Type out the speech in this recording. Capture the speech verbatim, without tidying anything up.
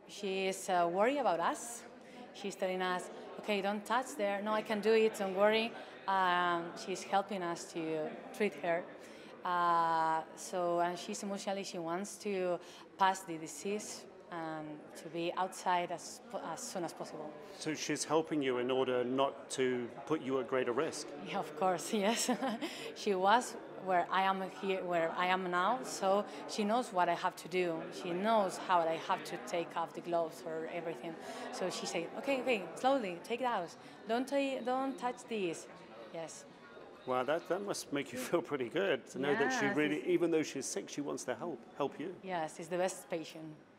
she is uh, worried about us. She's telling us, okay, don't touch there. No, I can do it, don't worry. Um, she's helping us to treat her. Uh, so, and she's emotionally, she wants to pass the disease and to be outside as, as soon as possible. So she's helping you in order not to put you at greater risk? Yeah, of course, yes. She was where I am here, where I am now, so she knows what I have to do. She knows how I have to take off the gloves or everything. So she said, okay, okay, slowly, take it out. Don't, t- don't touch these. Yes. Wow, that, that must make you feel pretty good to know that she Yes, really, it's- even though she's sick, she wants to help help you. Yes, it's the best patient.